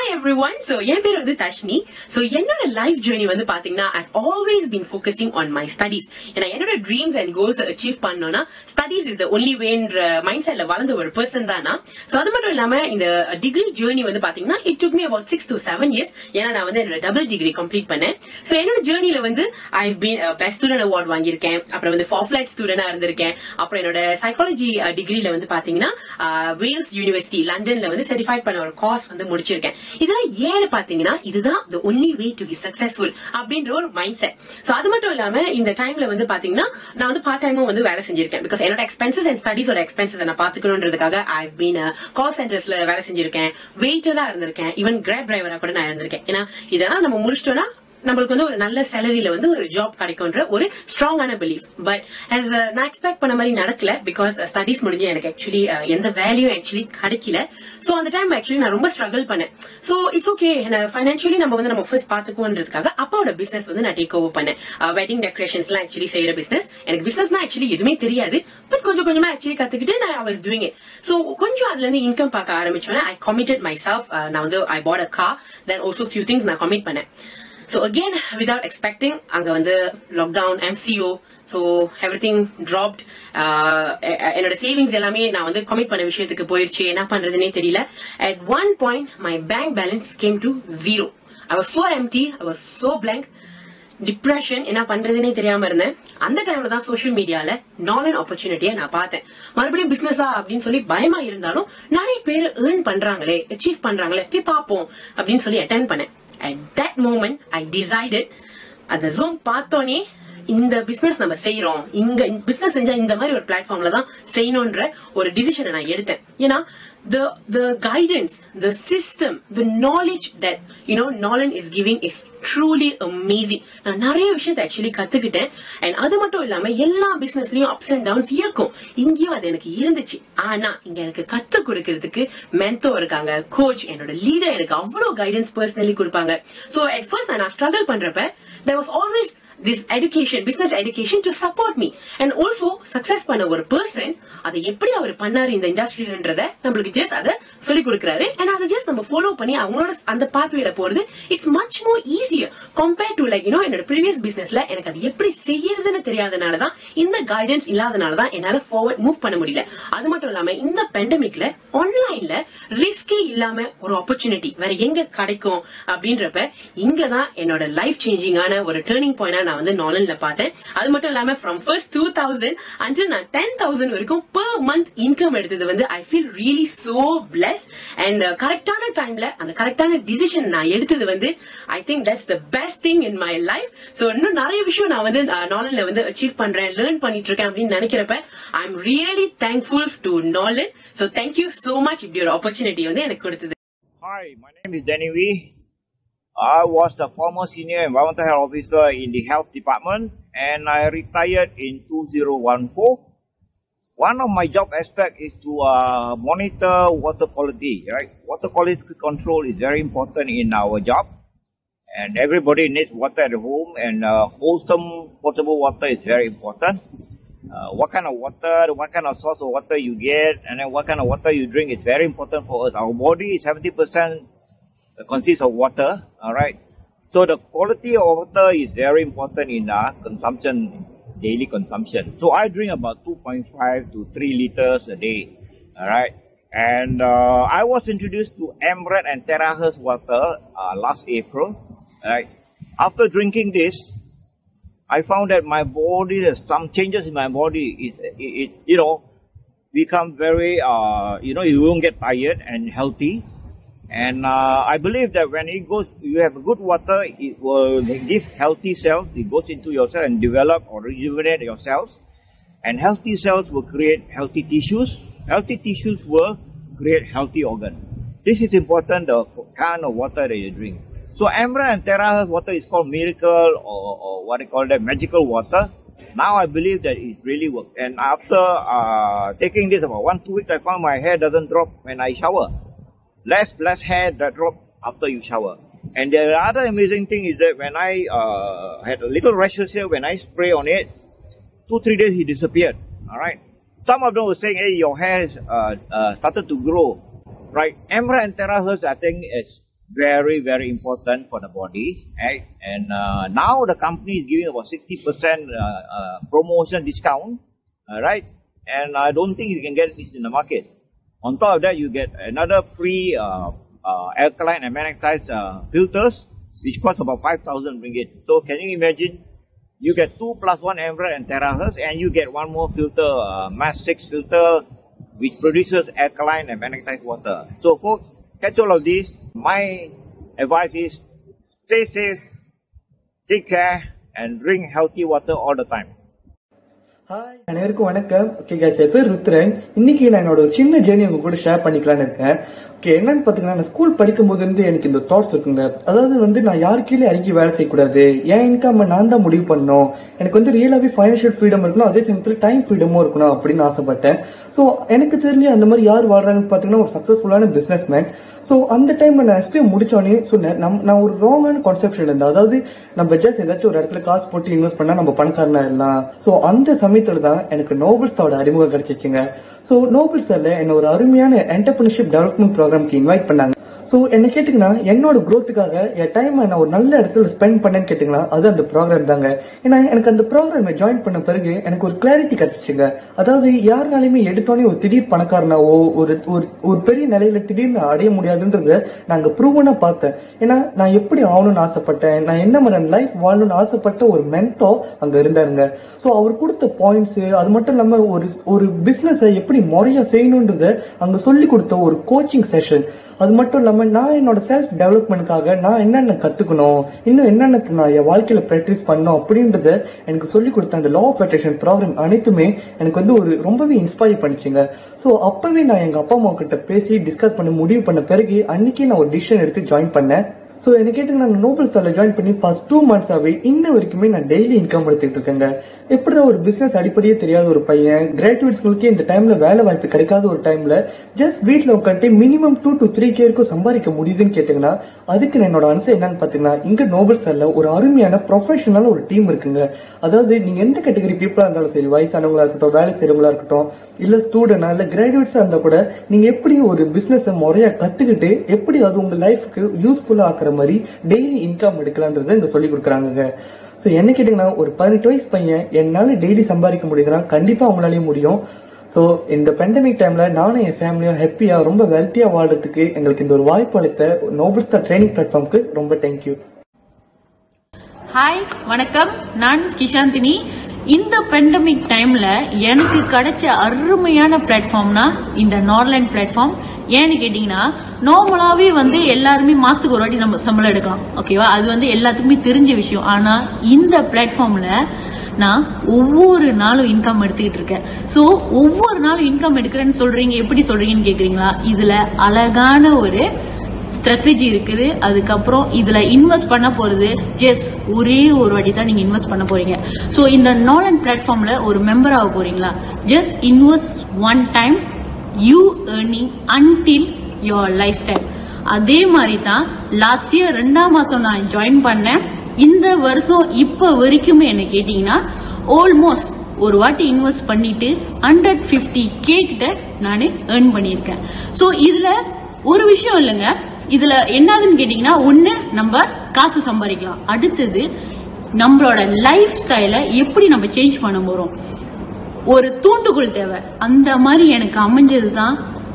everyone. So, என் பேர் வந்து தஷ்னி. So, என்னோட லைஃப் ஜர்னி வந்து பாத்தீங்கன்னா I've always been focusing on my studies. ஏன்னா என்னோட dreams and goals achieve பண்ணனும்னா studies is the only way ன்ற மைண்ட் செட்ல வளர்ந்த ஒரு பர்சன் தானா. So, அது மட்டும் இல்லாம இந்த டிகிரி ஜர்னி வந்து பாத்தீங்கன்னா it took me about 6 to 7 years. ஏன்னா நான் வந்து என்னோட டபுள் டிகிரி கம்ப்ளீட் பண்ணேன். So, என்னோட ஜர்னில வந்து I've been a best student award வாங்கியிருக்கேன். அப்புறம் வந்து ஃபார்ஃபிளைட் ஸ்டூடெண்டா இருந்திருக்கேன். அப்புறம் என்னோட சைக்காலஜி டிகிரில வந்து பாத்தீங்கன்னா வேல்ஸ் யூனிவர்சிட்டி லண்டன்ல வந்து சர்டிஃபைட் பண்ண ஒரு கோர்ஸ் வந்து முடிச்சிருக்கேன். இதெல்லாம் ஏன்னு பாத்தீங்கன்னா இதுதான் the only way to be successful அப்படின்ற ஒரு மைண்ட் செட். சோ அது மட்டும் இல்லாம இந்த டைம்ல வந்து பாத்தீங்கன்னா நான் வந்து பார்ட் டைமும் வந்து வேலை செஞ்சிருக்கேன். பிகாஸ் என்னோட எக்ஸ்பென்சஸ் அண்ட் ஸ்டடிஸோட எக்ஸ்பென்சஸ் நான் பாத்துக்கணும்ன்றதுக்காக I've been கால் சென்டர்ஸ்ல வேலை செஞ்சிருக்கேன், வெயிட்டரா இருந்திருக்கேன், ஈவன் கிராப் டிரைவரா கூட நான் இருந்திருக்கேன். ஏன்னா இதெல்லாம் நம்ம முடிச்சிட்டோம்னா நம்மளுக்கு வந்து ஒரு நல்ல சேலரியில வந்து ஒரு ஜாப் கிடைக்கும்ன்ற ஒரு ஸ்ட்ராங்கான பிலீஃப். பட் நான் எக்ஸ்பெக்ட் பண்ண மாதிரி நடக்கல. பிகாஸ் ஸ்டடிஸ் முடிஞ்சு எனக்கு ஆக்சுவலி எந்த வேல்யூ ஆக்சுவலி கிடைக்கல. சோ அந்த டைம் ஆக்சுவலி நான் ரொம்ப ஸ்ட்ரகிள் பண்ணேன். சோ இட்ஸ் ஓகே, ஃபைனான்சியலி நம்ம ஃபர்ஸ்ட் பாத்துக்குவோன்றதுக்காக அப்பாவோட பிசினஸ் வந்து நான் டேக் ஓவர் பண்ணேன். வெட்டிங் டெக்கரேஷன்ஸ் எல்லாம் ஆக்சுவலி செய்யற பிசினஸ். எனக்கு பிசினஸ்னா ஆக்சுவலி எதுவுமே தெரியாது. பட் கொஞ்சம் கொஞ்சமா ஆக்சுவலி கத்துக்கிட்டு நான் I was doing it. So கொஞ்சம் அதுல இருந்து இன்கம் பார்க்க ஆரம்பிச்சோன்னா I committed myself. நான் வந்து I bought a car. Then also few things நான் கமிட் பண்ணேன். So again, without expecting, அங்க வந்து lockdown, MCO, so everything dropped. என்னோட சேவிங்ஸ் எல்லாமே நான் வந்து கமிட் பண்ண விஷயத்துக்கு போயிருச்சு. என்ன பண்றதுன்னே தெரியல. At one point, my bank balance came to 0. I was so empty, I was so blank. Depression, என்ன பண்றதுன்னே தெரியாம இருந்தேன். அந்த டைம்ல தான் சோசியல் மீடியால நாலன் ஆப்பர்ச்சுனிட்டியை நான் பார்த்தேன். மறுபடியும் பிசினஸா அப்படின்னு சொல்லி பயமா இருந்தாலும் நிறைய பேர் ஏர்ன் பண்றாங்களே, அச்சீவ் பண்றாங்களே, போய் பார்ப்போம் அப்படின்னு சொல்லி அட்டென்ட் பண்ணேன். At that moment, I decided, அந்த Zoom பார்த்தோனே இந்த பிசினஸ் நம்ம செய்யறோம், இங்க பிசினஸ் செஞ்சா இந்த மாதிரி ஒரு பிளாட்ஃபார்ம்ல தான் செய்யணும்ன்ற ஒரு டிசிஷனை நான் எடுத்தேன். ஏன்னா the guidance, the system, the knowledge that Nolan is giving is truly amazing. நான் நிறைய விஷயத்தை ஆக்சுவலி கத்துக்கிட்டேன். அண்ட் அது மட்டும் இல்லாம எல்லா பிசினஸ்லயும் அப்ஸ் அண்ட் டவுன்ஸ் இருக்கும். இங்கேயும் அது எனக்கு இருந்துச்சு. ஆனா இங்க எனக்கு கத்து கொடுக்கறதுக்கு மென்டோர் இருக்காங்க, கோச், என்னோட லீடர் எனக்கு அவ்வளவு கைடன்ஸ் பர்சனலி கொடுப்பாங்க. சோ அட் ஃபர்ஸ்ட் நான் ஸ்ட்ரகிள் பண்றப்ப there was always this education, business education to support me. And also success பண்ண ஒரு person அதை எப்படி அவர் பண்ணாரு இந்த இண்டஸ்ட்ரியிலன்றத நம்மளுக்கு ஜஸ்ட் அதை சொல்லி கொடுக்கறாரு. and அதை ஜஸ்ட் நம்ம ஃபாலோ பண்ணி அவங்களோட அந்த பாத்வேல போறது it's much more easier compare to like என்னோட ப்ரீவியஸ் பிசினஸ்ல எனக்கு அது எப்படி செய்யறதுன்னு தெரியாதனாலதான், இந்த கைடன்ஸ் இல்லாதனாலதான் என்னால ஃபார்வர்ட் மூவ் பண்ண முடியல. அது மட்டும் இல்லாம இந்த பெண்டமிக்ல ஆன்லைன்ல ரிஸ்கே இல்லாம ஒரு ஆப்பர்ச்சுனிட்டி வேற எங்க கிடைக்கும் அப்படின்றப்ப இங்கதான் என்னோட லைஃப் சேஞ்சிங்கான ஒரு டர்னிங் பாயிண்ட் நான் வந்து நாலன்ல பார்த்தேன். அது மட்டும் இல்லாம from first 2000 until நான் 10,000 வரைக்கும் per month income எடுத்தது வந்து I feel really so blessed. and கரெக்டான டைம்ல அந்த கரெக்டான டிசிஷன் நான் எடுத்தது வந்து I think that's the best thing in my life. so இன்னும் நிறைய விஷயம் நான் வந்து நாலன்ல வந்து அச்சீவ் பண்றேன், லேர்ன் பண்ணிட்டு இருக்கேன் அப்படின்னு நினைக்கிறப்ப I'm really thankful to Nolan. so thank you so much இப்படி ஒரு opportunity வந்து எனக்கு கொடுத்தது. Hi, my name is Danny Wee. I was the former senior environmental health officer in the health department and I retired in 2014. One of my job aspects is to monitor water quality, right? Water quality control is very important in our job and everybody needs water at home and wholesome potable water is very important. What kind of water, what kind of source of water you get and then what kind of water you drink is very important for us. Our body is 70% consists of water, alright. So the quality of water is very important in consumption, daily consumption. So I drink about 2.5 to 3 liters a day, alright. And I was introduced to Amret and Terahertz water last April, alright. After drinking this, I found that my body, there's some changes in my body. It become very, you won't get tired and healthy. And I believe that when you have good water, it will give healthy cells. It goes into your cell and develop or rejuvenate your cells. And healthy cells will create healthy tissues. Healthy tissues will create healthy organs. This is important, the kind of water that you drink. So Amret and Terahertz water is called miracle or what they call that magical water. Now I believe that it really works. And after taking this about 1-2 weeks, I found my hair doesn't drop when I shower. Less hair that drop after you shower. And the other amazing thing is that when I had a little rashes here, when I spray on it, 2-3 days it disappeared. Alright. Some of them were saying, hey, your hair started to grow. Right. Amret and Terahertz, I think, is very, very important for the body. Right? And now the company is giving about 60% promotion discount, right? And I don't think you can get this in the market. On top of that, you get another free alkaline and magnetized filters, which cost about 5,000 ringgit. So can you imagine? You get 2 + 1 Emerald and Terahertz, and you get one more filter, Mass 6 filter, which produces alkaline and magnetized water. So folks, catch all of this. My advice is stay safe, take care, and drink healthy water all the time. Hi அனைவருக்கும் வணக்கம். Okay guys, என் பேர் ருத்ரன். இன்னைக்கு நான் என்னோட ஒரு சின்ன journey உங்க கூட ஷேர் பண்ணிக்கலான்னு இருக்கேன். ஓகே, என்னன்னு பாத்தீங்கன்னா, நான் ஸ்கூல் படிக்கும் போது இருந்து எனக்கு இந்த தாட்ஸ் இருக்குங்க. அதாவது நான் யாரு கீழே இறங்கி வேலை செய்யக்கூடாது, என் இன்கம் நான் தான் முடிவு பண்ணணும், எனக்கு ரியலாவே ஃபைனான்சியல் ஃப்ரீடம் இருக்கணும், அதே சமயத்துல டைம் ஃப்ரீடமும் இருக்கணும் அப்படின்னு ஆசைப்பட்டேன். சோ எனக்கு தெரிஞ்சு அந்த மாதிரி யார் வாழ்றாங்கன்னு பாத்தீங்கன்னா ஒரு சக்சஸ்ஃபுல்லான பிசினஸ் மேன். சோ அந்த டைம்ல நான் எஸ்பி முடிச்சோடனே சொன்னேன், நான் ஒரு ராங்கான கான்செப்ஷன் இருந்தேன். அதாவது நம்ம ஜஸ்ட் ஏதாச்சும் ஒரு இடத்துல காசு போட்டு இன்வெஸ்ட் பண்ணா நம்ம பணக்காரனா எல்லாம். சோ அந்த சமயத்துல தான் எனக்கு நோபல்ஸோட அறிமுகம் கிடைச்சிச்சுங்க. சோ நோபல்ஸ்ல என்ன ஒரு அருமையான என்டர்பிரினர்ஷிப் டெவலப்மெண்ட் ப்ரோக்ராம்க்கு இன்வைட் பண்ணாங்க. சோ என்ன கேட்டீங்கன்னா, என்னோட growthக்காக என் டைம் நான் ஒரு நல்ல இடத்துல ஸ்பெண்ட் பண்ணேன்னு கேட்டீங்கன்னா அது அந்த ப்ரோக்ராம் தாங்க. ஏன்னா எனக்கு அந்த ப்ரோக்ராம் ஜாயின் பண்ண பிறகு எனக்கு ஒரு கிளாரிட்டி கிடைச்சிச்சுங்க. அதாவது யாருனாலுமே எடுத்தோடனே ஒரு திடீர் பணக்காரனாவோ ஒரு பெரிய நிலையில திடீர்னு அடைய முடியாதுன்றத நாங்க ப்ரூவனா பார்த்தேன். ஏன்னா நான் எப்படி ஆகணும்னு ஆசைப்பட்டேன், நான் என்ன மாதிரி லைஃப் வாழணும்னு ஆசைப்பட்ட ஒரு மென்டோ அங்க இருந்தாருங்க. சோ அவர் கொடுத்த பாயிண்ட்ஸ், அது மட்டும் இல்லாம ஒரு பிசினஸ் எப்படி முறையா செய்யணும்ன்றத அங்க சொல்லி கொடுத்த ஒரு கோச்சிங் செஷன், அது மட்டும் இல்லாம நான் என்னோட செல்ஃப் டெவலப்மெண்ட்காக நான் என்னென்ன கத்துக்கணும், இன்னும் என்னென்ன நான் என் வாழ்க்கையில பிராக்டிஸ் பண்ணணும் அப்படின்றத எனக்கு சொல்லி கொடுத்த அந்த லா ஆஃப் அட்ராக்ஷன் ப்ரோக்ராம் அனைத்துமே எனக்கு ஒரு ரொம்பவே இன்ஸ்பயர் பண்ணிச்சுங்க. சோ அப்பவே நான் எங்க அப்பா அம்மா கிட்ட பேசி டிஸ்கஸ் பண்ண முடிவு பண்ண பிறகு அன்னைக்கே நான் ஒரு டிசிஷன் எடுத்து ஜாயின் பண்ணேன். சோ என்ன கேட்டுங்க, நான் நோபல்ஸ்ல ஜாயின் பண்ணி பாஸ்ட் 2 months-ஆவே இன்ன வரைக்குமே நான் டெய்லி இன்கம் எடுத்துட்டு இருக்கேங்க. எப்படி ஒரு பிசினஸ் அடிப்படையே தெரியாத ஒரு பையன், கிராஜுவேட் ஸ்கூலுக்கே இந்த டைம்ல வேலை வாய்ப்பு கிடைக்காத ஒரு டைம்ல ஜஸ்ட் வீட்டுல உட்காந்து மினிமம் 2 to 3K இருக்கும் சம்பாதிக்க முடியுதுன்னு கேட்டீங்கன்னா, அதுக்கு என்னோட ஆன்சர் என்னன்னு பாத்தீங்கன்னா, இங்க நோபல்ஸ்ல ஒரு அருமையான ப்ரொஃபஷனல் ஒரு டீம் இருக்குங்க. அதாவது நீங்க எந்த கேட்டகரி பீப்புளா இருந்தாலும் சரி, வயசானவங்களா இருக்கட்டும், வேலை செய்யறவங்களா இருக்கட்டும், இல்ல ஸ்டூடெண்டா இல்ல கிராஜுவேட்ஸா இருந்தா கூட, நீங்க எப்படி ஒரு பிசினஸ் முறையா கத்துக்கிட்டு எப்படி அது உங்க லைஃப்க்கு யூஸ்ஃபுல்லா ஆக்குற மாதிரி டெய்லி இன்கம் எடுக்கலான்றத இங்க சொல்லி கொடுக்குறாங்க. சோ என்ன கேட்டீங்கன்னா, ஒரு 18 வயசு பையன் என்னால டெய்லி சம்பாதிக்க முடியுதுன்னா கண்டிப்பா அவங்களாலையும் முடியும். சோ இந்த பேண்டமிக் டைம்ல நானும் என் ஃபேமிலியும் ஹாப்பியா ரொம்ப வெல்த்தியா வாழ்றதுக்கு எங்களுக்கு இந்த ஒரு வாய்ப்பு அளித்த நோபல்ஸ் ட்ரைனிங் பிளாட்ஃபார்முக்கு ரொம்ப தேங்க்யூ. ஹாய், வணக்கம். நான் கிஷாந்தினி. இந்த பெண்டமிக் டைம்ல எனக்கு கிடைச்ச அருமையான பிளாட்ஃபார்ம்னா இந்த நார்லேண்ட் பிளாட்ஃபார்ம். ஏன்னு கேட்டீங்கன்னா, நார்மலாவே எல்லாருமே மாசத்துக்கு ஒரு வாட்டி நம்ம சம்பளம் எடுக்கலாம், ஓகேவா? அது எல்லாத்துக்குமே தெரிஞ்ச விஷயம். ஆனா இந்த பிளாட்ஃபார்ம்ல நான் ஒவ்வொரு நாளும் இன்கம் எடுத்துக்கிட்டு இருக்கேன். சோ ஒவ்வொரு நாளும் இன்கம் எடுக்கிறேன்னு சொல்றீங்க, எப்படி சொல்றீங்கன்னு கேக்குறீங்களா? இதுல அழகான ஒரு ஸ்ட்ராட்டஜி இருக்குது. அதுக்கப்புறம் இதுல இன்வெஸ்ட் பண்ண போறது ஜஸ்ட் ஒரே ஒரு வாட்டி தான் நீங்க இன்வெஸ்ட் பண்ண போறீங்க. சோ இந்த நார்லேண்ட் பிளாட்ஃபார்ம்ல ஒரு மெம்பர் ஆக போறீங்களா? Just invest one time, you earning until your life time. அதே மாதிரி தான் லாஸ்ட் இயர் 2ஆம் மாசம் நான் ஜாயின் பண்ணேன். இந்த வருஷம் இப்ப வரைக்குமே என்ன கேட்டீங்கன்னா, ஆல்மோஸ்ட் ஒரு வாட்டி இன்வெஸ்ட் பண்ணிட்டு 150K கிட்ட நான் ஏர்ன் பண்ணியிருக்கேன். சோ இதுல ஒரு விஷயம் இல்லைங்க, இதுல என்னதுன்னு கேட்டீங்கன்னா, ஒண்ணு நம்ம காசு சம்பாதிக்கலாம், அடுத்தது நம்மளோட லைஃப் ஸ்டைல எப்படி நம்ம சேஞ்ச் பண்ண போறோம், ஒரு தூண்டுகோல் தேவை. அந்த மாதிரி எனக்கு அமைஞ்சதுதான்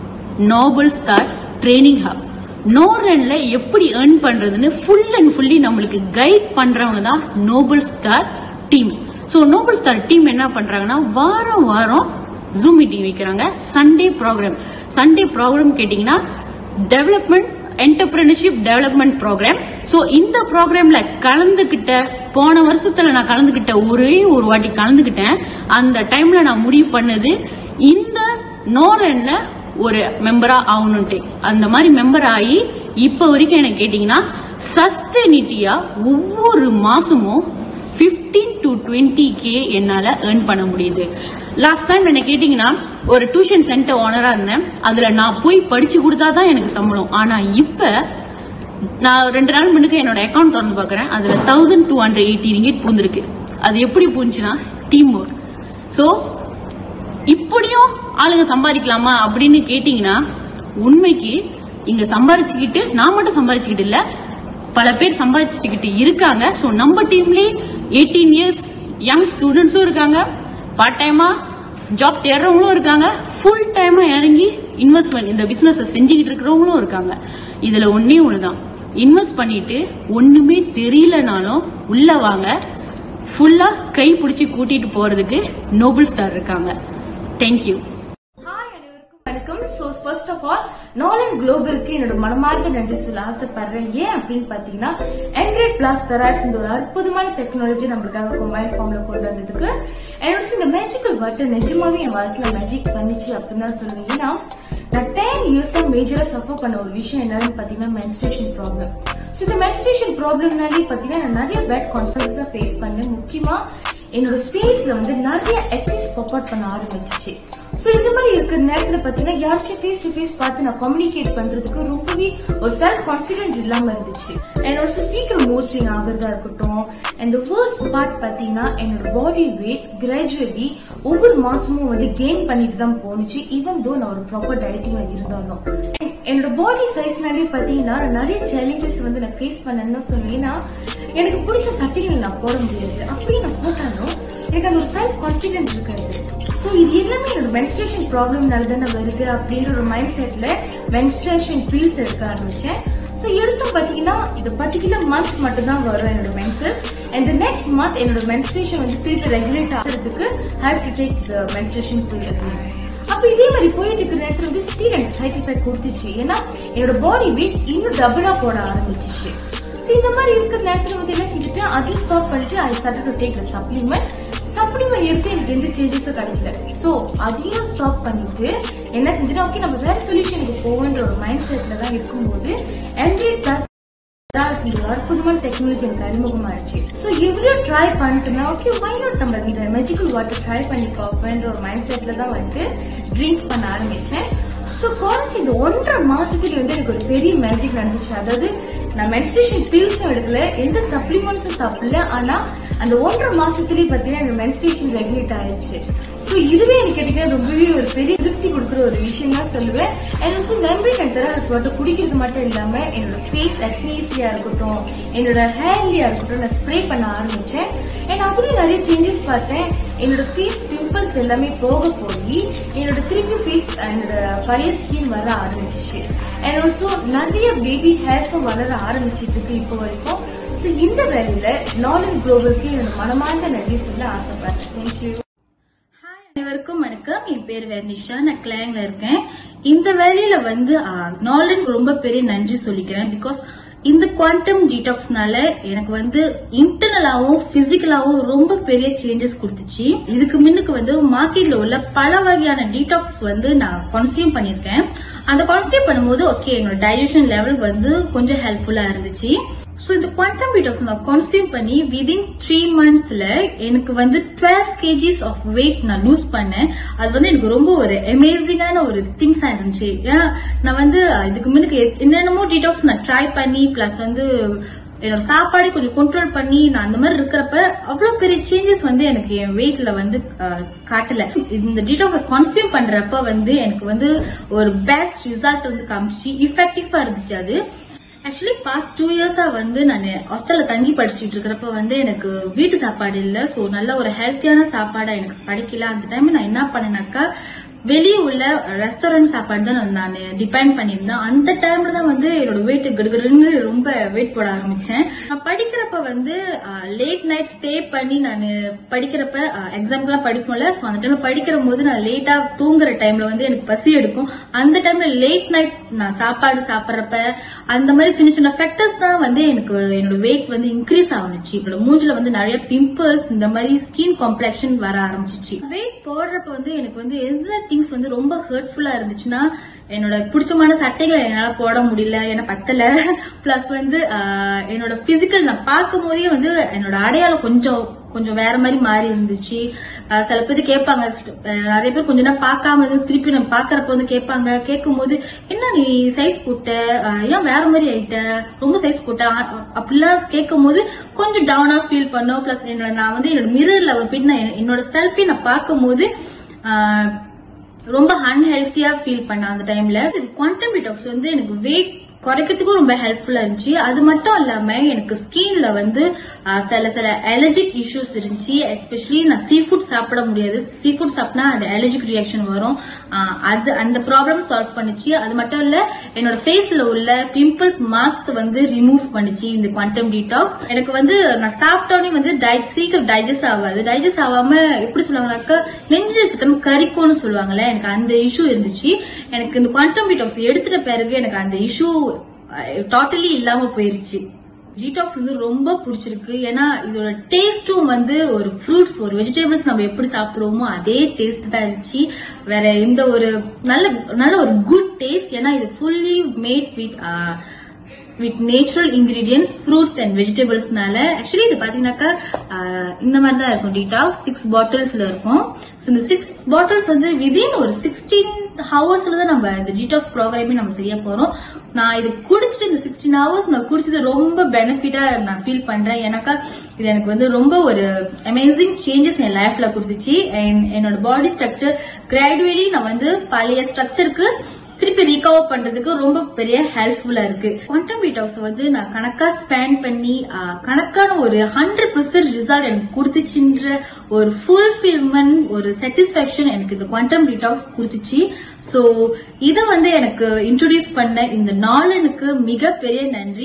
நோபல் ஸ்டார் ட்ரைனிங் ஹப். நார்லேண்ட்ல எப்படி ஏர்ன் பண்றதுன்னு ஃபுல் அண்ட் ஃபுல்லி நம்மளுக்கு கைட் பண்றவங்க தான் Noble Star team. So Noble Star team என்ன பண்றாங்கன்னா, வாரம் வாரம் ஜூம் மீட்டிங் வைக்கிறாங்க. சண்டே ப்ரோக்ராம் கேட்டீங்கன்னா development entrepreneurship development program. So இந்த ப்ரோக்ராம்ல கலந்துகிட்ட, போன வருஷத்துல நான் கலந்துகிட்ட, ஒரே ஒரு வாட்டி கலந்துகிட்டேன். அந்த டைம்ல நான் முடிவு பண்ணது இந்த நார்லேண்ட்ல ஒரு மெம்பரா ஆகணும்ட்டு. அந்த மாதிரி மெம்பர் ஆகி இப்ப வரைக்கும் என்ன கேட்டீங்கன்னா, சஸ்டெனிட்டியா ஒவ்வொரு மாசமும் 15 to 20K என்னால ஏர்ன் பண்ண முடியுது. லாஸ்ட் டைம் என்ன கேட்டீங்கன்னா, ஒரு டியூஷன் சென்டர் ஓனரா இருந்தேன். அதுல நான் போய் படிச்சு கொடுத்தாதான் எனக்கு சம்பளம். ஆனா இப்ப நான் 2 நாள் முன்னுக்கு என்னோட அக்கௌண்ட் திறந்து பாக்குறேன், அதுல 1280 ringgit பூந்திருக்கு. அது எப்படி பூந்துச்சுன்னா டீம் ஒர்க். சோ இப்படியும் ஆளுங்க சம்பாதிக்கலாமா அப்படின்னு கேட்டீங்கன்னா, உண்மைக்கு இங்க சம்பாரிச்சுக்கிட்டு நான் மட்டும் சம்பாரிச்சுக்கிட்டு இல்ல, பல பேர் சம்பாதிச்சுக்கிட்டு இருக்காங்க. சோ நம்ம டீம்லயே 18 இயர்ஸ் யங் ஸ்டூடெண்ட்ஸும் இருக்காங்க, பார்ட் டைமா ஜாப் தேடுறவங்களும் இருக்காங்க, ஃபுல் டைமா இறங்கி இன்வெஸ்ட்மெண்ட் இந்த பிசினஸ் செஞ்சுக்கிட்டு இருக்கிறவங்களும் இருக்காங்க. இதுல ஒன்னே ஒண்ணுதான், இன்வெஸ்ட் பண்ணிட்டு ஒண்ணுமே தெரியலனாலும் உள்ள வாங்க, ஃபுல்லா கை பிடிச்சி கூட்டிட்டு போறதுக்கு நோபல் ஸ்டார் இருக்காங்க. தேங்க்யூ. வணக்கம். So first of all Nolan குளோபலுக்கு என்னோட மனமார்ந்த நன்றி சொல்ல ஆசைப்படுறேன். ஏன் அப்படின்னு பாத்தீங்கன்னா என்கிரேட் பிளாஸ் தெராய்ட்ஸ் இந்த ஒரு அற்புதமான டெக்னாலஜி நம்மளுக்காக கம்பைன் ஃபார்ம்ல கொண்டு வந்ததுக்கு என்னோட இந்த மேஜிக்கல் வாட்டர் நிஜமாவே என் வாழ்க்கையில மேஜிக் பண்ணிச்சு அப்படின்னு தான் சொல்லுவேன். ஏன்னா நான் 10 இயர்ஸா மேஜரா சஃபர் பண்ண ஒரு விஷயம் என்னன்னு பாத்தீங்கன்னா மென்ஸ்ட்ரேஷன் ப்ராப்ளம். சோ இந்த மென்ஸ்ட்ரேஷன் ப்ராப்ளம்னாலே பாத்தீங்கன்னா நான் நிறைய பேட் கான்செப்ட்ஸா ஃபேஸ் பண்ணேன். முக்கியமா என்னோட ஃபேஸ்ல வந்து நிறைய எக்னிஸ் பாப் அவுட் பண்ண ஆரம்பிச்சிச்சு. சோ இந்த மாதிரி இருக்கிற நேரத்துல பாத்தீங்கன்னா யாராச்சும் ஃபேஸ் டு ஃபேஸ் பார்த்து நான் கம்யூனிகேட் பண்றதுக்கு ரொம்பவே ஒரு செல்ஃப் கான்பிடன்ஸ் இல்லாம இருந்துச்சு. என்னோட சீக்கிரம் மூட் ஸ்விங் ஆகுறதா இருக்கட்டும். அண்ட் ஃபர்ஸ்ட் பார்ட் பாத்தீங்கன்னா என்னோட பாடி வெயிட் கிராஜுவலி ஒவ்வொரு மாசமும் வந்து கெயின் பண்ணிட்டு தான் போனுச்சு, ஈவன் தோ நான் ஒரு ப்ராப்பர் டயட்டிங்ல இருந்தாலும். என்னோட பாடி சைஸ்னாலே பாத்தீங்கன்னா நிறைய சேலஞ்சஸ் வந்து நான் ஃபேஸ் பண்ணேன்னு சொல்லுவேன்னா எனக்கு பிடிச்ச சட்டைகள் நான் போட முடியாது. அப்படியே நான் போட்டாலும் எனக்கு அந்த ஒரு செல்ஃப் கான்பிடன்ஸ் இருக்காது. சோ இது எல்லாமே என்னோட மென்ஸ்ட்ரேஷன் ப்ராப்ளம்னால தானே வருது அப்படின்ற ஒரு மைண்ட் செட்ல மென்ஸ்ட்ரேஷன் பீல்ஸ் எடுக்க ஆரம்பிச்சேன். சோ எடுத்து பாத்தீங்கன்னா இது பர்டிகுலர் மந்த் மட்டும் தான் வரும் என்னோட மென்சஸ். அண்ட் நெக்ஸ்ட் மந்த் என்னோட மென்ஸ்ட்ரேஷன் வந்து திருப்பி ரெகுலேட் ஆகிறதுக்கு have to take the menstruation pill. அப்ப இதே மாதிரி போயிட்டு இருக்கிற நேரத்துல வந்து ஸ்டீல் எனக்கு சைட் எஃபெக்ட் கொடுத்துச்சு. ஏன்னா என்னோட பாடி வெயிட் இன்னும் டபுளா போட ஆரம்பிச்சிச்சு. சோ இந்த மாதிரி இருக்கிற நேரத்துல வந்து என்ன செஞ்சுட்டு அதையும் ஸ்டாப் பண்ணிட்டு I started to take the supplement எடுத்து எனக்கு எந்த சேஞ்சஸும் கிடைக்கல. சோ அதையும் ஸ்டாப் பண்ணிட்டு என்ன செஞ்சுட்டு ஓகே நம்ம வேற சொல்யூஷனுக்கு போவோன்ற ஒரு மைண்ட் செட்ல தான் இருக்கும்போது என்கிரேட் பிளாஸ் அற்புதமான டெக்னாலஜி எனக்கு அறிமுகமாயிடுச்சு. சோ எவ்வளவு ட்ரை பண்ணிட்டுனா ஓகே வை நாட் நம்ம இந்த மேஜிக்கல் வாட்டர் ட்ரை பண்ணி பார்ப்போம்ன்ற ஒரு மைண்ட் செட்ல தான் வந்து ட்ரிங்க் பண்ண ஆரம்பிச்சேன். சோ குறைஞ்ச இந்த 1.5 மாசத்துக்கு வந்து எனக்கு ஒரு பெரிய மேஜிக் நடந்துச்சு. அதாவது நான் மென்ஸ்ட்ரேஷன் பீல்ஸும் எடுக்கல, எந்த சப்ளிமெண்ட்ஸும் சாப்பிடல, ஆனா அந்த 1.5 மாசத்துலயே பாத்தீங்கன்னா என்னோட மென்ஸ்ட்ரேஷன் ரெகுலேட் ஆயிடுச்சு. சோ இதுவே எனக்கு கேட்டீங்கன்னா ரொம்பவே ஒரு பெரிய திருப்தி கொடுக்குற ஒரு விஷயம் தான் சொல்லுவேன். எனக்கு நம்பிக்கை வாட்டர் குடிக்கிறது மட்டும் இல்லாம என்னோட ஃபேஸ் அக்னீஸியா இருக்கட்டும், என்னோட ஹேர்லியா இருக்கட்டும் நான் ஸ்ப்ரே பண்ண ஆரம்பிச்சேன். அண்ட் அதுலயும் நிறைய சேஞ்சஸ் பார்த்தேன். என்னோட ஃபேஸ் பிம்பிள்ஸ் எல்லாமே போக போய் என்னோட திருப்பி ஃபேஸ் என்னோட பழைய ஸ்கின் வர ஆரம்பிச்சிச்சு. அண்ட் ஆல்சோ நிறைய பேபி ஹேர்ஸும் வளர ஆரம்பிச்சிட்டு இருக்கு இப்போ வரைக்கும். சோ இந்த வேலையில நாலன் குளோபலுக்கு என்னோட மனமார்ந்த நன்றி சொல்ல ஆசைப்படுறேன். தேங்க்யூ. அனைவருக்கும் வணக்கம். என் பேர் வெர்னிஷா, நான் கிளாங்ல இருக்கேன். இந்த வேலையில வந்து நாலன் ரொம்ப பெரிய நன்றி சொல்லிக்கிறேன். பிகாஸ் இந்த குவாண்டம் டீடாக்ஸ்னால எனக்கு வந்து இன்டர்னலாவும் பிசிக்கலாவும் ரொம்ப பெரிய சேஞ்சஸ் கொடுத்துச்சு. இதுக்கு முன்னுக்கு வந்து மார்க்கெட்ல உள்ள பல வகையான டீடாக்ஸ் வந்து நான் கன்சியூம் பண்ணிருக்கேன். அந்த கன்சியூம் பண்ணும்போது ஓகே என்னோட டைஜஷன் லெவல் வந்து கொஞ்சம் ஹெல்ப்ஃபுல்லா இருந்துச்சு. சோ இந்த குவாண்டம் டீடாக்ஸ் நான் கன்சியூம் பண்ணி விதின் 3 monthsல எனக்கு வந்து 12 kgs ஆஃப் வெயிட் நான் லூஸ் பண்ணேன். அது வந்து எனக்கு ரொம்ப ஒரு அமேசிங்கான ஒரு திங்ஸா இருந்துச்சு. ஏன்னா நான் வந்து இதுக்கு முன்னுக்கு என்னென்னமோ டீடாக்ஸ் நான் ட்ரை பண்ணி பிளஸ் வந்து என்னோட சாப்பாடு கொஞ்சம் கண்ட்ரோல் பண்ணி நான் அந்த மாதிரி இருக்கிறப்ப அவ்வளவு பெரிய சேஞ்சஸ் வந்து எனக்கு என் வெயிட்ல வந்து காட்டல. இந்த டீடாக்ஸ் கன்சியூம் பண்றப்ப வந்து எனக்கு வந்து ஒரு பெஸ்ட் ரிசல்ட் வந்து காமிச்சு இஃபெக்டிவா இருந்துச்சு. அது ஆக்சுவலி பாஸ்ட் 2 இயர்ஸா வந்து நான் ஹாஸ்டல்ல தங்கி படிச்சுட்டு இருக்கிறப்ப வந்து எனக்கு வீட்டு சாப்பாடு இல்ல. சோ நல்ல ஒரு ஹெல்த்தியான சாப்பாடா எனக்கு கிடைக்கல. அந்த டைம் நான் என்ன பண்ணேனாக்கா வெளியே உள்ள ரெஸ்டாரண்ட் சாப்பாடு தான் நான் டிபெண்ட் பண்ணியிருந்தேன். அந்த டைம்ல தான் வந்து என்னோட வெயிட் கடுகடுன்னு ரொம்ப வெயிட் போட ஆரம்பிச்சேன். நான் படிக்கிறப்ப வந்து லேட் நைட் ஸ்டே பண்ணி நான் படிக்கிறப்ப எக்ஸாம்க்குலாம் படிப்போம்ல. சோ அந்த டைம்ல படிக்கிற போது நான் லேட்டா தூங்குற டைம்ல வந்து எனக்கு பசி எடுக்கும். அந்த டைம்ல லேட் நைட் நான் சாப்பாடு சாப்பிட்றப்ப அந்த மாதிரி சின்ன சின்ன ஃபேக்டர்ஸ் தான் வந்து எனக்கு என்னோட வெயிட் வந்து இன்க்ரீஸ் ஆகுச்சு. என்னோட மூஞ்சில வந்து நிறைய பிம்பிள்ஸ் இந்த மாதிரி ஸ்கின் காம்ப்ளெக்ஷன் வர ஆரம்பிச்சிச்சு. வெயிட் போடுறப்ப வந்து எனக்கு வந்து எந்த திங்ஸ் வந்து ரொம்ப ஹர்ட்ஃபுல்லா இருந்துச்சுன்னா என்னோட பிடிச்சமான சட்டைகளை என்னால போட முடியல, ஏன்னா பத்தல. பிளஸ் வந்து என்னோட பிசிக்கல் நான் பார்க்கும் போதே வந்து என்னோட அடையாளம் கொஞ்சம் வேற மாதிரி மாறி இருந்துச்சு. சில பேர் கேட்பாங்க, நிறைய பேர் கொஞ்ச நேரம் பார்க்காம இருந்து திருப்பி நம்ம பாக்குறப்ப வந்து கேட்கும் போது என்ன நீ சைஸ் போட்ட, ஏன் வேற மாதிரி ஆயிட்ட, ரொம்ப சைஸ் போட்ட அப்படிலாம் கேட்கும் போது கொஞ்சம் டவுனா ஃபீல் பண்ணோம். பிளஸ் நான் வந்து என்னோட மிரர்ல பின்ன என்னோட செல்ஃபி நான் பார்க்கும் போது ரொம்ப அன்ஹெல்த்தியா ஃபீல் பண்ண அந்த டைம்ல. குவாண்டம் டிடாக்ஸ் வந்து எனக்கு வெயிட் குறைக்கிறதுக்கும் ரொம்ப ஹெல்ப்ஃபுல்லா இருந்துச்சு. அது மட்டும் இல்லாம எனக்கு ஸ்கின்ல வந்து சில அலர்ஜிக் இஷ்யூஸ் இருந்துச்சு. எஸ்பெஷலி நான் சீ ஃபுட் சாப்பிட முடியாது. சீ ஃபுட் சாப்பிட்டா அந்த அலர்ஜிக் ரியாக்ஷன் வரும். அது அந்த ப்ராப்ளம் சால்வ் பண்ணுச்சு. அது மட்டும் இல்ல என்னோட ஃபேஸ்ல உள்ள பிம்பிள்ஸ் மார்க்ஸ் வந்து ரிமூவ் பண்ணுச்சு இந்த குவாண்டம் டிடாக்ஸ். எனக்கு வந்து நான் சாப்பிட்டோன்னே வந்து சீக்கிரம் டைஜஸ்ட் ஆகாது. டைஜஸ்ட் ஆகாம எப்படி சொல்லுவாங்கன்னாக்கா நெஞ்சு சிக்கன் கறிக்கும்னு சொல்லுவாங்கல்ல, எனக்கு அந்த இஷ்யூ இருந்துச்சு. எனக்கு இந்த குவாண்டம் டிடாக்ஸ் எடுத்துட்ட பிறகு எனக்கு அந்த இஷ்யூ டோட்டலி இல்லாம போயிருச்சு. டீடாக்ஸ் வந்து ரொம்ப பிடிச்சிருக்கு. ஏன்னா இதோட டேஸ்டும் வந்து ஒரு ஃப்ரூட்ஸ் ஒரு வெஜிடபிள்ஸ் நம்ம எப்படி சாப்பிடுவோமோ அதே டேஸ்ட் தான் இருந்துச்சு. வேற எந்த ஒரு நல்ல ஒரு குட் டேஸ்ட். ஏன்னா இது fully made with natural ingredients fruits and வெஜிடபிள்ஸ்னால. ஆக்சுவலி இது பாத்தீங்கன்னாக்கா இந்த மாதிரி தான் இருக்கும். டீடாக்ஸ் 6 பாட்டில்ஸ்ல இருக்கும். இந்த 6 பாட்டில்ஸ் வந்து விதின் ஒரு 16 ஹவர்ஸ்ல தான் நம்ம இந்த டீடாக்ஸ் ப்ரோக்ராமே நம்ம செய்ய போறோம். நான் இது குடிச்சிட்டு இந்த 16 ஹவர்ஸ் நான் குடிச்சது ரொம்ப பெனிஃபிட்டா நான் ஃபீல் பண்றேன். எனக்கா இது எனக்கு வந்து ரொம்ப ஒரு அமேசிங் சேஞ்சஸ் என் லைஃப்ல கொடுத்துச்சு. என்னோட பாடி ஸ்ட்ரக்சர் கிராஜுவலி நான் வந்து பழைய ஸ்ட்ரக்சருக்கு திருப்பி ரீகவர் பண்றதுக்கு ரொம்ப பெரிய ஹெல்ப்ஃபுல்லா இருக்கு. குவாண்டம் டிடாக்ஸ் வந்து நான் கணக்கா ஸ்பெண்ட் பண்ணி கணக்கான ஒரு 100% ரிசல்ட் எனக்கு கொடுத்துச்சுன்ற ஒரு ஃபுல்ஃபில்மெண்ட் ஒரு சாட்டிஸ்பாக்சன் எனக்கு இந்த குவாண்டம் டிடாக்ஸ் கொடுத்துச்சு. சோ இத வந்து எனக்கு இன்ட்ரோடியூஸ் பண்ண இந்த நாளனுக்கு மிகப்பெரிய நன்றி.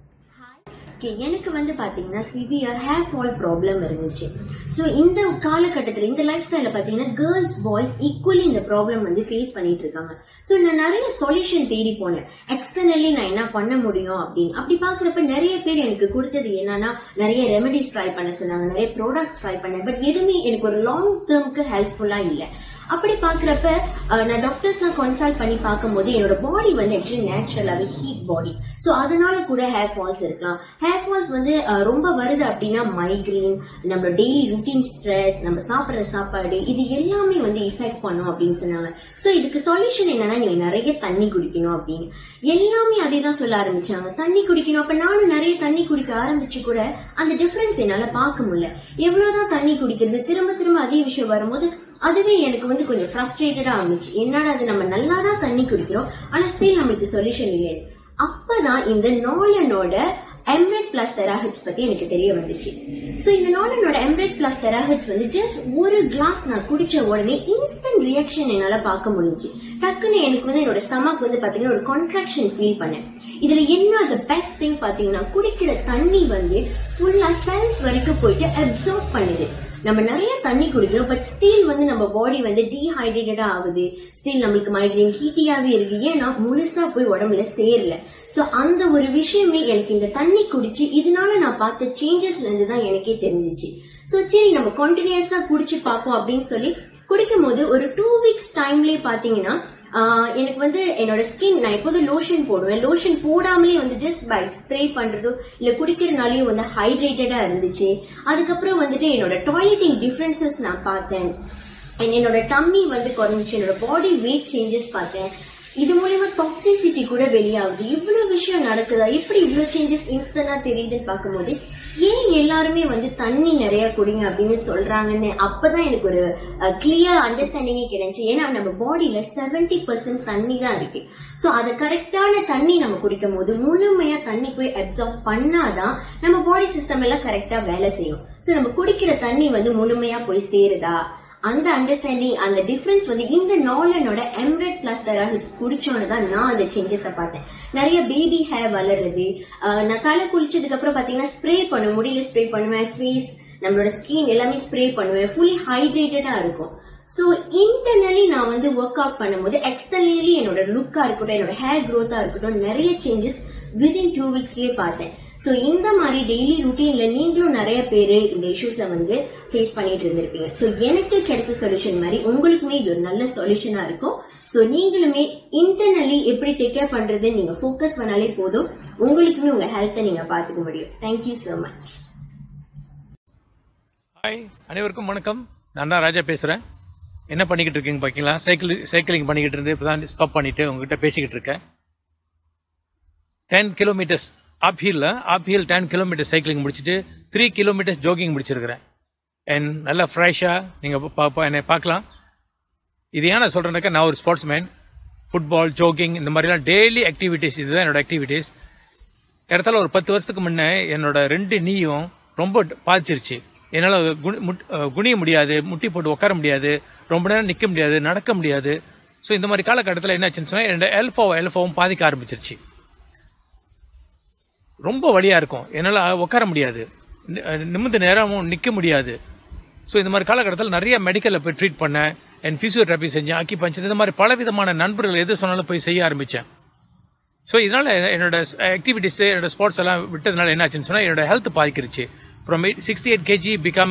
எனக்கு வந்து பாத்தீங்கன்னா சிவியர் ஹேர் ஃபால் ப்ராப்ளம் இருந்துச்சு. சோ இந்த காலகட்டத்துல இந்த லைஃப் ஸ்டைல பாத்தீங்கன்னா கேர்ள்ஸ் பாய்ஸ் ஈக்குவலி இந்த ப்ராப்ளம் வந்து ஃபேஸ் பண்ணிட்டு இருக்காங்க. சோ நான் நிறைய சொல்யூஷன் தேடி போனேன். எக்ஸ்டர்னலி நான் என்ன பண்ண முடியும் அப்படின்னு. அப்படி பாக்குறப்ப நிறைய பேர் எனக்கு கொடுத்தது என்னன்னா நிறைய ரெமெடிஸ் ட்ரை பண்ண சொன்னாங்க, நிறைய ப்ராடக்ட்ஸ் ட்ரை பண்ணேன். பட் எதுவுமே எனக்கு ஒரு லாங் டேர்முக்கு ஹெல்ப்ஃபுல்லா இல்ல. அப்படி பாக்குறப்ப நான் டாக்டர்ஸ் எல்லாம் கன்சல்ட் பண்ணி பார்க்கும்போது என்னோட பாடி வந்து ஆக்சுவலி நேச்சுரலாவே ஹீட் பாடி. சோ அதனால கூட ஹேர் ஃபால்ஸ் இருக்கலாம். ஹேர் ஃபால்ஸ் வந்து ரொம்ப வருது அப்படின்னா மைக்ரேன், நம்ம டெய்லி ரூட்டீன் ஸ்ட்ரெஸ், நம்ம சாப்பிடுற சாப்பாடு, இது எல்லாமே வந்து இஃபெக்ட் பண்ணும் அப்படின்னு சொன்னாங்க. சோ இதுக்கு சொல்யூஷன் என்னன்னா நீங்க நிறைய தண்ணி குடிக்கணும் அப்படின்னு. எல்லாமே அதே தான் சொல்ல ஆரம்பிச்சாங்க, தண்ணி குடிக்கணும். அப்ப நானும் நிறைய தண்ணி குடிக்க ஆரம்பிச்சு கூட அந்த டிஃபரன்ஸ் என்னால பார்க்க முடியல. எவ்வளவுதான் தண்ணி குடிக்கிறது, திரும்ப திரும்ப அதே விஷயம் வரும்போது அதுவே எனக்கு வந்து கொஞ்சம் ஃப்ரஸ்ட்ரேட்டடா ஆனிச்சு. என்னடா அது நம்ம நல்லாதான் தண்ணி குடிக்கிறோம் ஆனா ஸ்டில் நம்மளுக்கு சொல்யூஷன் இல்லை. அப்பதான் இந்த நாலனோட எம்ரெட் பிளஸ் தெராஹெட்ஸ் பத்தி எனக்கு தெரிய வந்துச்சு. சோ இந்த நாலனோட எம்ரெட் பிளஸ் தெராஹெட்ஸ் வந்து ஜஸ்ட் ஒரு கிளாஸ் நான் குடிச்ச உடனே இன்ஸ்டன்ட் ரியாக்ஷன் என்னால பார்க்க முடிஞ்சு. டக்குன்னு எனக்கு வந்து என்னோட ஸ்டமக் வந்து பாத்தீங்கன்னா ஒரு கான்ட்ராக்ஷன் ஃபீல் பண்ணேன். இதுல என்ன தி பெஸ்ட் திங் பாத்தீங்கன்னா குடிக்கிற தண்ணி வந்து ஃபுல்லா செல்ஸ் வரைக்கும் போயிட்டு அப்சர்வ் பண்ணுது. நம்ம நிறைய தண்ணி குடிக்கிறோம் பட் ஸ்டில் வந்து நம்ம பாடி வந்து டீஹைட்ரேட்டடா ஆகுது. ஸ்டில் நம்மளுக்கு மைக்ரேன் ஹீட்டியாவே இருக்கு. ஏன்னா முழுசா போய் உடம்புல சேரல. சோ அந்த ஒரு விஷயமே எனக்கு இந்த தண்ணி குடிச்சு இதனால நான் பார்த்த சேஞ்சஸ்ல இருந்து தான் எனக்கே தெரிஞ்சிச்சு. சோ சரி நம்ம கண்டினியூஸா குடிச்சு பார்ப்போம் அப்படின்னு சொல்லி குடிக்கும் போது ஒரு 2 வீக்ஸ் டைம்லயே பாத்தீங்கன்னா எனக்கு வந்து என்னோட ஸ்கின், நான் எப்போதும் லோஷன் போடுவேன், லோஷன் போடாமலே வந்து ஜஸ்ட் பை ஸ்ப்ரே பண்றதோ இல்ல குடிக்கிறதுனாலயும் வந்து ஹைட்ரேட்டடா இருந்துச்சு. அதுக்கப்புறம் வந்துட்டு என்னோட டாய்லெட்டிங் டிஃபரன்சஸ் நான் பார்த்தேன். என்னோட டம்மி வந்து குறைஞ்சிச்சு. என்னோட பாடி வெயிட் சேஞ்சஸ் பார்த்தேன். இது மூலமா டாக்ஸிசிட்டி கூட வெளியாகுது. இவ்வளவு விஷயம் நடக்குதா, எப்படி இவ்வளவு சேஞ்சஸ் இன்ஸ்டன்டா தெரியுதுன்னு பார்க்கும்போது ஏன் எல்லாருமே வந்து தண்ணி நிறைய குடிங்க அப்படின்னு சொல்றாங்கன்னு அப்பதான் எனக்கு ஒரு கிளியர் அண்டர்ஸ்டாண்டிங்கே கிடைச்சு. ஏன்னா நம்ம பாடியில 70% தண்ணி தான் இருக்கு. சோ அதை கரெக்டான தண்ணி நம்ம குடிக்கும் போது முழுமையா தண்ணி போய் அப்சார்ப் பண்ணாதான் நம்ம பாடி சிஸ்டம் எல்லாம் கரெக்டா வேலை செய்யும். சோ நம்ம குடிக்கிற தண்ணி வந்து முழுமையா போய் சேருதா, அந்த அண்டர்ஸ்டாண்டிங் அந்த டிஃபரன்ஸ் வந்து இந்த நாலனோட எம்ரெட் பிளஸ் தெராஹெட்ஸ் குடிச்சோன்னு தான் நான் அந்த சேஞ்சஸ பார்த்தேன். நிறைய பேபி ஹேர் வளருது. நான் தலை குளிச்சதுக்கு அப்புறம் பாத்தீங்கன்னா ஸ்ப்ரே பண்ணுவேன், முடியில ஸ்ப்ரே பண்ணுவேன், ஃபேஸ், நம்மளோட ஸ்கின் எல்லாமே ஸ்ப்ரே பண்ணுவேன், ஃபுல்லி ஹைட்ரேட்டடா இருக்கும். சோ இன்டர்னலி நான் வந்து ஒர்க் அவுட் பண்ணும்போது எக்ஸ்டர்னலி என்னோட லுக்கா இருக்கட்டும், என்னோட ஹேர் க்ரோத்தா இருக்கட்டும், நிறைய சேஞ்சஸ் வித்தின் 2 வீக்ஸ்லயே பார்த்தேன். சோ இந்த மாதிரி டெய்லி ருட்டீன்ல நீங்களும் நிறைய பேரு இந்த இஷ்யூஸ்ல வந்து ஃபேஸ் பண்ணிட்டு இருந்திருப்பீங்க. சோ எனக்கு கிடைச்ச சொல்யூஷன் மாதிரி உங்களுக்குமே இது ஒரு நல்ல சொல்யூஷனா இருக்கும். சோ நீங்களுமே இன்டர்னலி எப்படி டேக் கேர் பண்றது நீங்க ஃபோக்கஸ் பண்ணாலே போதும், உங்களுக்குமே உங்க ஹெல்த்தை நீங்க பாத்துக்க முடியும். Thank you so much. ஹாய், அனைவருக்கும் வணக்கம். நான் தான் ராஜா பேசுறேன். என்ன பண்ணிக்கிட்டு இருக்கீங்க பாத்தீங்களா? சைக்கிளிங் பண்ணிக்கிட்டு இருந்து இப்பதான் ஸ்டாப் பண்ணிட்டு உங்ககிட்ட பேசிக்கிட்டு இருக்கேன். 10 கிலோமீட்டர்ஸ் அப்ஹில் 10 கிலோமீட்டர் சைக்கிளிங் முடிச்சுட்டு 3 கிலோமீட்டர்ஸ் ஜாகிங் முடிச்சிருக்கிறேன். நல்லா ஃப்ரெஷ்ஷா நீங்க என்னை பார்க்கலாம். இது ஏன் நான் சொல்றேன்னாக்கா, நான் ஒரு ஸ்போர்ட்ஸ் மேன். ஃபுட்பால், ஜோகிங் இந்த மாதிரிலாம் டெய்லி ஆக்டிவிட்டிஸ், இதுதான் என்னோட ஆக்டிவிட்டிஸ். இடத்துல ஒரு 10 வருஷத்துக்கு முன்ன என்னோட 2 நீயும் ரொம்ப பாதிச்சிருச்சு. என்னால குனிய முடியாது, முட்டி போட்டு உட்கார முடியாது, ரொம்ப நேரம் நிக்க முடியாது, நடக்க முடியாது. ஸோ இந்த மாதிரி காலகட்டத்தில் என்னாச்சுன்னு சொன்னா என்னோட எல்ஃபாவும் பாதிக்க ஆரம்பிச்சிருச்சு. ரொம்ப வலியா இருக்கும், என்னால உட்கார முடியாது, நிமிர்ந்த நேரமும் நிக்க முடியாது. ஸோ இந்த மாதிரி காலகட்டத்தில் நிறைய மெடிக்கல்ல போய் ட்ரீட் பண்ணேன், என் பிசியோதெரபி செஞ்சேன், அக்கிபஞ்சர், இந்த மாதிரி பல விதமான நண்பர்கள் எது சொன்னாலும் போய் செய்ய ஆரம்பிச்சேன். ஸோ இதனால என்னோட ஆக்டிவிட்டிஸ், என்னோட ஸ்போர்ட்ஸ் எல்லாம் விட்டதுனால என்னாச்சுன்னு சொன்னா என்னோட ஹெல்த் பாதிக்கிருச்சு. From 68 kg become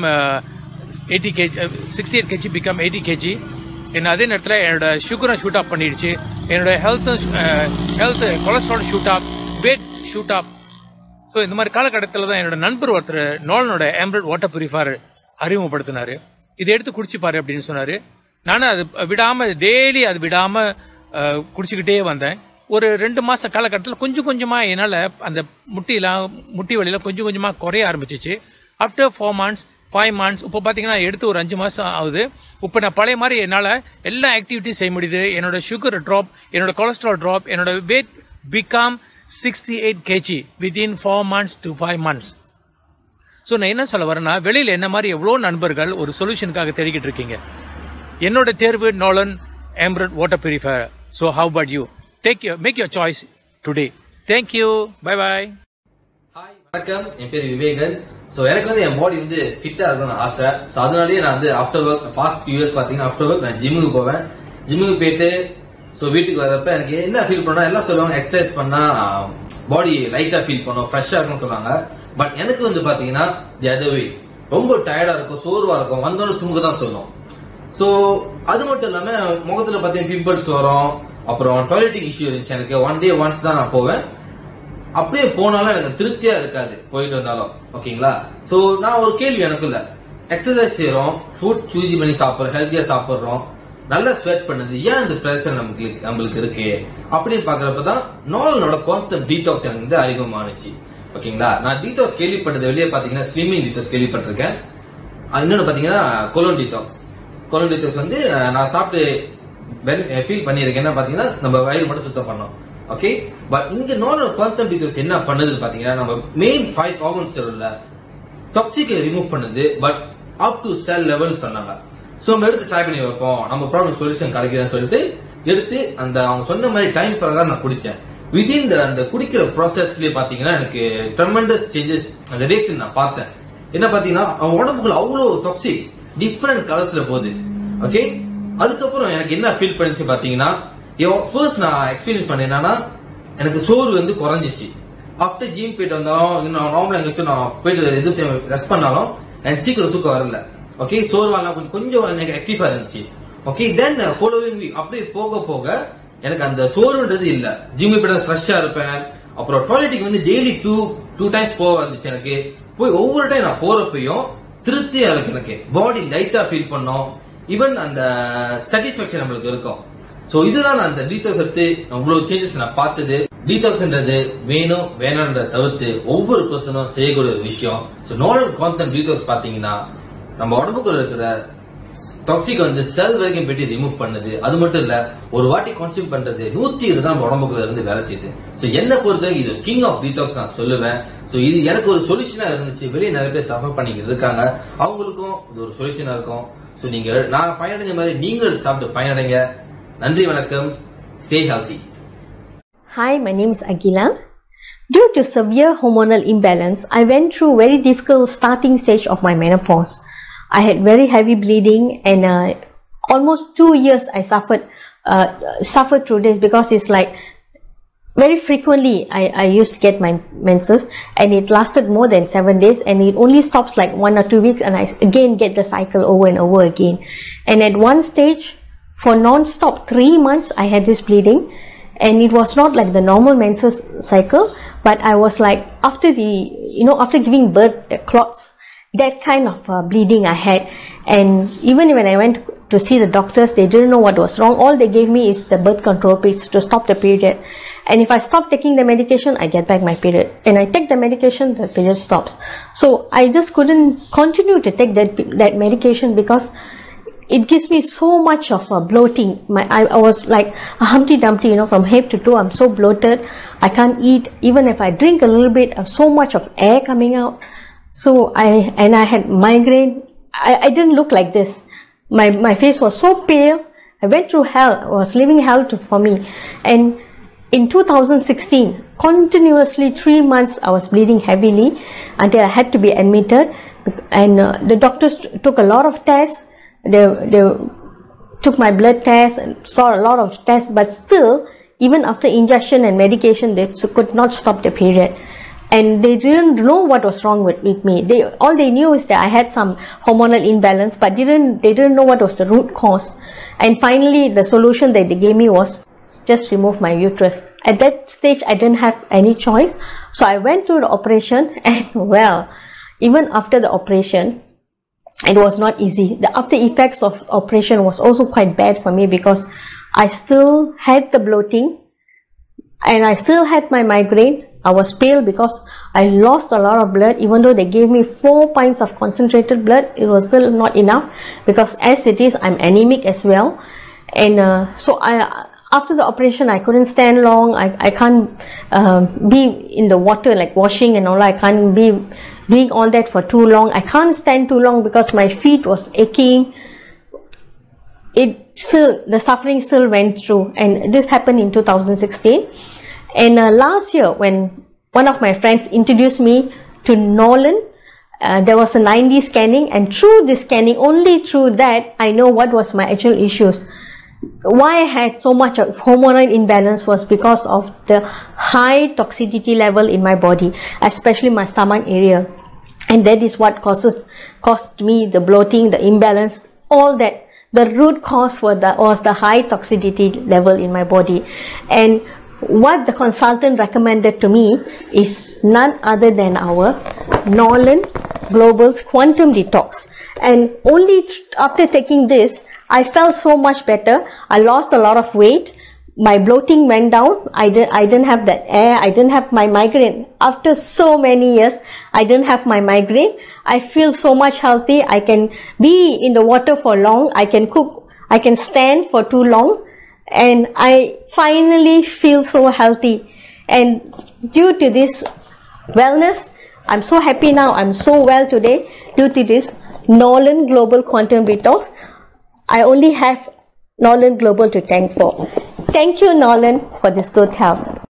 80 kg, 68 kg become 80 kg. And அதே நேரத்தில் என்னோட சுகரும் ஷூட் அப் பண்ணிடுச்சு, என்னோட health cholesterol shoot up, weight shoot up. So இந்த மாதிரி காலகட்டத்தில் தான் என்னோட நண்பர் ஒருத்தர் நோலனோட எம்ப்ரட் வாட்டர் பியூரிஃபையர் அறிமுகப்படுத்தினாரு. இதை எடுத்து குடிச்சுப்பாரு அப்படின்னு சொன்னாரு. நானும் அது டெய்லி அது விடாம குடிச்சுக்கிட்டே வந்தேன். ஒரு 2 மாச காலகட்டத்தில் கொஞ்சம் கொஞ்சமா என்னால அந்த முட்டி வலியில கொஞ்சம் கொஞ்சமா குறைய ஆரம்பிச்சிச்சு. ஆஃப்டர் 4 months 5 months இப்போ பாத்தீங்கன்னா எடுத்து ஒரு 5 மாசம் ஆகுது. இப்போ நான் பழைய மாதிரி என்னால எல்லா ஆக்டிவிட்டிஸ் செய்ய முடியுது. என்னோட சுகர் டிராப், என்னோட கொலஸ்ட்ரால் டிராப், என்னோட weight become 68 kg within 4 months to 5 months. So நான் என்ன சொல்ல வரேன்னா, வெளியில என்ன மாதிரி எவ்வளோ நண்பர்கள் ஒரு சொல்யூஷனுக்காக தேடிக்கிட்டு இருக்கீங்க. என்னோட தேர்வு நோலன் எம்ப்ரட் water purifier. So how about you? Make your choice today. Thank you. Bye bye. Hi, வணக்கம். என் பேர் விவேகன். சோ எனக்கு வந்து என் பாடி வந்து ஃபிட்டா இருக்கணும்னு ஆசை. சோ அதனாலேயே நான் வந்து after work past few years பாத்தீங்கன்னா ஆஃப்டர் ஒர்க் நான் ஜிம்முக்கு போவேன். ஜிம்முக்கு போயிட்டு சோ வீட்டுக்கு வரப்ப எனக்கு என்ன ஃபீல் பண்ணா, எல்லாம் சொல்லுவாங்க எக்ஸசைஸ் பண்ணா பாடி லைட்டா ஃபீல் பண்ணும், ஃப்ரெஷ்ஷா இருக்கும்னு சொல்லுவாங்க. பட் எனக்கு வந்து பாத்தீங்கன்னா தி அதர் வே, ரொம்ப டயர்டா இருக்கும், சோர்வா இருக்கும், வந்தோன்னு தூங்க தான் சொல்லும். சோ அது மட்டும் இல்லாம முகத்துல பாத்தீங்கன்னா பிம்பிள்ஸ் வரும். அப்புறம் டாய்லெட்டிங் இஷ்யூ இருந்துச்சு எனக்கு. 1 day once தான் நான் போவேன். அப்படியே போனாலும் எனக்கு திருப்தியா இருக்காது போயிட்டு வந்தாலும். ஓகேங்களா? சோ நான் ஒரு கேள்வி எனக்குள்ள, எக்ஸசைஸ் செய்யறோம், ஃபுட் சூஸ் பண்ணி சாப்பிடுறோம், ஹெல்த்தியா சாப்பிடுறோம், நல்லா ஸ்வெட் பண்ணுது, ஏன் இந்த பிரச்சனை நம்மளுக்கு இருக்கு அப்படின்னு பாக்குறப்பதான் நோலனோட குவாண்டம் டீடாக்ஸ் எனக்கு வந்து அறிமுகமானுச்சு. ஓகேங்களா? நான் டீடாக்ஸ் கேள்விப்பட்டது வெளியே பாத்தீங்கன்னா ஸ்விம்மிங் டீடாக்ஸ் கேள்விப்பட்டிருக்கேன். இன்னொன்னு பாத்தீங்கன்னா கொலோன் டீடாக்ஸ். கொலோன் டீடாக்ஸ் வந்து நான் சாப்பிட்டு ஃபீல் பண்ணிருக்கேன். என்ன பாத்தீங்கன்னா நம்ம வயிறு மட்டும் சுத்தம் பண்ணோம். ஓகே, பட் இங்க நோலன் குவாண்டம் டீடாக்ஸ் என்ன பண்ணுது பாத்தீங்கன்னா, நம்ம மெயின் 5 ஆர்கன்ஸ் இல்ல டாக்ஸிக்கை ரிமூவ் பண்ணுது. But up to cell level சொன்னாங்க. சோ நம்ம எடுத்து ட்ரை பண்ணி வைப்போம், நம்ம ப்ராப்ளம் சொல்யூஷன் கிடைக்குதுன்னு சொல்லிட்டு எடுத்து அந்த அவங்க சொன்ன மாதிரி டைம் பிரகாரம் நான் குடிச்சேன். விதின் அந்த குடிக்கிற ப்ராசஸ்லயே பாத்தீங்கன்னா எனக்கு ட்ரெமெண்டஸ் சேஞ்சஸ், அந்த ரியாக்ஷன் நான் பார்த்தேன். என்ன பாத்தீங்கன்னா அவங்க உடம்புக்குள்ள அவ்வளவு டாக்ஸிக் டிஃபரெண்ட் கலர்ஸ்ல போகுது. ஓகே, அதுக்கப்புறம் எனக்கு என்ன ஃபீல் பண்ணிச்சு பாத்தீங்கன்னா, ஃபர்ஸ்ட் நான் எக்ஸ்பீரியன்ஸ் பண்ண என்னன்னா எனக்கு சோறு வந்து குறைஞ்சிச்சு. ஆஃப்டர் ஜிம் போயிட்டு வந்தாலும் நார்மலா எங்க நான் போயிட்டு எது ரெஸ்ட் பண்ணாலும் எனக்கு சீக்கிரம் தூக்கம் வரல. ஓகே, சோர்வாலாம் கொஞ்சம் எனக்கு ஆக்டிவா இருந்துச்சு. ஓகே, தென் ஃபாலோவிங் வீக் அப்படியே போக போக எனக்கு அந்த சோறுன்றது இல்ல. ஜிம் போயிட்டு ஃப்ரெஷ்ஷா இருப்பேன். அப்புறம் டாய்லெட்டுக்கு வந்து டெய்லி 2 times போக வந்துச்சு எனக்கு. போய் ஒவ்வொரு டைம் நான் போறப்பையும் திருப்தியா இருக்கு, எனக்கு பாடி லைட்டா ஃபீல் பண்ணோம். ஈவன் அந்த சாட்டிஸ்பாக்சன் நம்மளுக்கு இருக்கும். சோ இதுதான் அந்த டீடாக்ஸ் எடுத்து அவ்வளவு சேஞ்சஸ் நான் பார்த்தது. டீடாக்ஸ்ன்றது வேணும் வேணான்றத தவிர்த்து ஒவ்வொரு பர்சனும் செய்யக்கூடிய ஒரு விஷயம். சோ நோலன் குவாண்டம் டீடாக்ஸ் பாத்தீங்கன்னா நம்ம உடம்புக்குள்ள இருக்கிற டாக்ஸிக் வந்து செல் வரைக்கும் போயிட்டு ரிமூவ் பண்ணுது. அது மட்டும் இல்ல, ஒரு வாட்டி கன்சியூம் பண்றது 120 தான் நம்ம உடம்புக்குள்ள இருந்து வேலை செய்யுது. சோ என்ன பொறுத்தவரைக்கும் இது கிங் ஆஃப் டீடாக்ஸ் நான் சொல்லுவேன். சோ இது எனக்கு ஒரு சொல்யூஷனா இருந்துச்சு. வெளியே நிறைய பேர் சஃபர் பண்ணிக்கிட்டு இருக்காங்க, அவங்களுக்கும் இது ஒரு சொல்யூஷனா இருக்கும். சோ நீங்க நான் பயனடைஞ்ச மாதிரி நீங்களும் சாப்பிட்டு பயனடைங்க. நன்றி, வணக்கம். Stay healthy. Hi, my name is Aguila. Due to severe hormonal imbalance, I went through very difficult starting stage of my menopause. I had very heavy bleeding, and almost 2 years I suffered through this, because it's like very frequently I used to get my menses, and it lasted more than 7 days, and it only stops like 1 or 2 weeks, and I again get the cycle over and over again. And at one stage, for non-stop 3 months, I had this bleeding, and it was not like the normal menses cycle, but I was like, after giving birth, the clots, that kind of bleeding I had. And even when I went to see the doctors, they didn't know what was wrong. All they gave me is the birth control pills to stop the period. And if I stop taking the medication, I get back my period. And I take the medication, the period stops. So I just couldn't continue to take that medication, because it gives me so much of bloating. I was like a Humpty Dumpty, from head to toe. I'm so bloated. I can't eat. Even if I drink a little bit, so much of air coming out. So I had migraine. I didn't look like this. My face was so pale. I went through hell. I was living hell for me. And in 2016, continuously 3 months, I was bleeding heavily until I had to be admitted. And the doctors took a lot of tests. They took my blood test and saw a lot of tests, but still, even after injection and medication, they could not stop the period. And they didn't know what was wrong with me. All they knew is that I had some hormonal imbalance, but they didn't know what was the root cause. And finally, the solution that they gave me was just remove my uterus. At that stage, I didn't have any choice. So I went through the operation, and well, even after the operation, it was not easy. The after effects of operation was also quite bad for me because I still had the bloating and I still had my migraine. I was pale because I lost a lot of blood. Even though they gave me 4 pints of concentrated blood, it was still not enough because as it is, I'm anemic as well. And so after the operation, I couldn't stand long. I can't be in the water like washing and all. I can't be doing all that for too long. I can't stand too long because my feet was aching. The suffering still went through, and this happened in 2016. And last year, when one of my friends introduced me to Nolan, there was a 9D scanning, and through this scanning, only through that, I know what was my actual issues. Why I had so much of hormonal imbalance was because of the high toxicity level in my body, especially my stomach area. And that is what caused me the bloating, the imbalance, all that. The root cause was the high toxicity level in my body. And what the consultant recommended to me is none other than our Nolan Global's Quantum Detox. And only after taking this, I felt so much better. I lost a lot of weight. My bloating went down. I didn't have that air. I didn't have my migraine. After so many years, I didn't have my migraine. I feel so much healthy. I can be in the water for long. I can cook. I can stand for too long. And I finally feel so healthy. And due to this wellness, I'm so happy now. I'm so well today due to this Nolan Global Quantum Detox. I only have Nolan Global to thank for. Thank you, Nolan, for this good health.